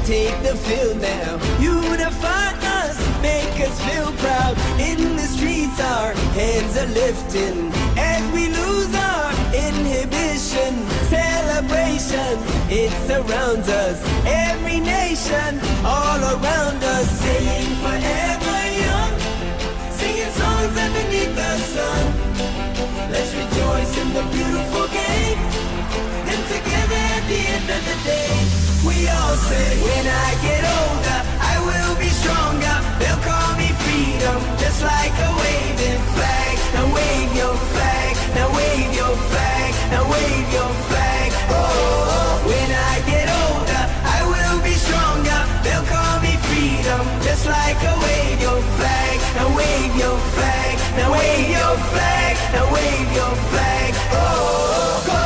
take the field now. Unify us, make us feel proud. In the streets our hands are lifting as we lose our inhibition. Celebration, it surrounds us. Every nation, all around us. Sing forever young, singing songs underneath the sun. Let's rejoice in the beautiful game, and together at the end of the day, we all say, when I get older, I will be stronger. They'll call me freedom, just like a waving flag. Now wave your flag, now wave your flag, now wave your flag. Oh, when I get older, I will be stronger. They'll call me freedom, just like a wave your flag. Now wave your flag, now wave your flag, now wave your flag. Oh, go.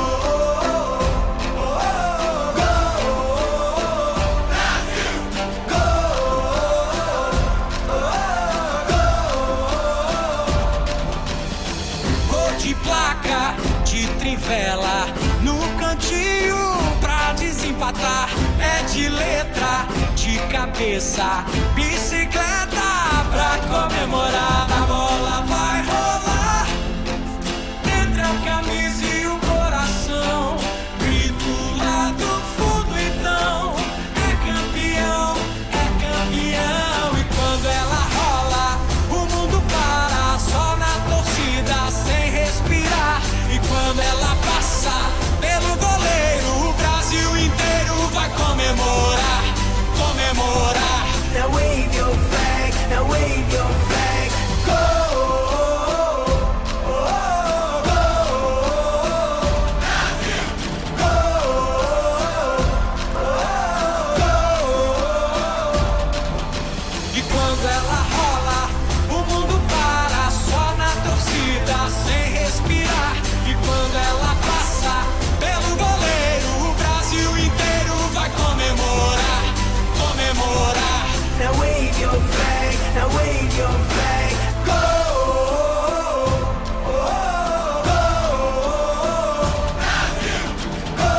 Trivela no cantinho pra desempatar. É de letra, de cabeça, bicicleta pra comemorar. A bola vai rolar entre a camisa e o coração. Grito lá do fundo então, é campeão, é campeão. E quando ela rola, o mundo para, só na torcida sem respirar. E quando ela passa pelo goleiro, o Brasil inteiro vai comemorar, comemorar. Now wave your flag, now wave your flag. Go, oh, go, Brasil. Go, E quando ela rola, o mundo para, só na torcida sem respirar. E quando ela passa pelo goleiro, o Brasil inteiro vai comemorar, comemorar. now wave your flag, now wave your flag. Go, oh, go, Brasil. Go,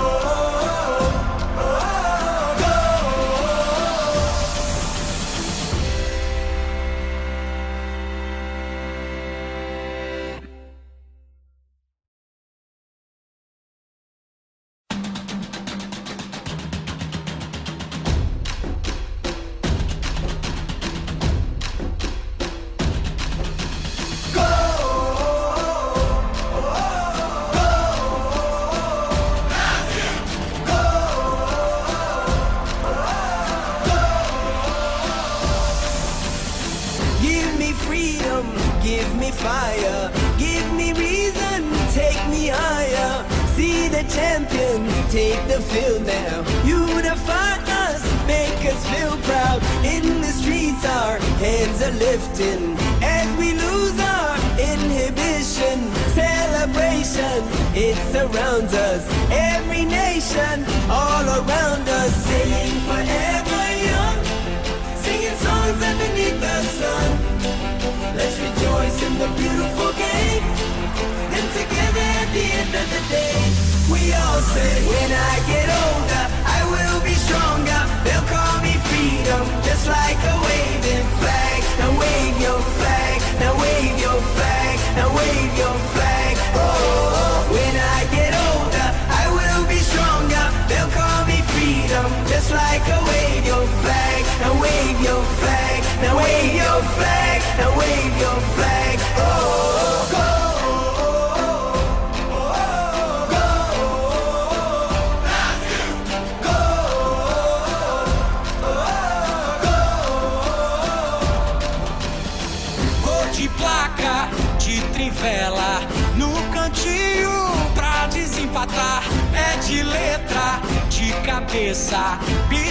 give me fire, give me reason, take me higher. See the champions take the field now. Unify us, make us feel proud. In the streets our hands are lifting as we lose our inhibition. Celebration, it surrounds us. Every nation, all around us. Sing forever young, singing songs underneath the sun. Let's rejoice in the beautiful game, and together at the end of the day, we all say, when I get older, I will be stronger. They'll call me freedom, just like a waving flag. Now wave your flag, now wave your flag, now wave your flag. Oh, when I get older, I will be stronger. They'll call me freedom, just like a wave your flag. Now wave your flag, now wave your flag, now wave your flag. Oh, go. De trivela no cantinho pra desempatar. É de letra, de cabeça,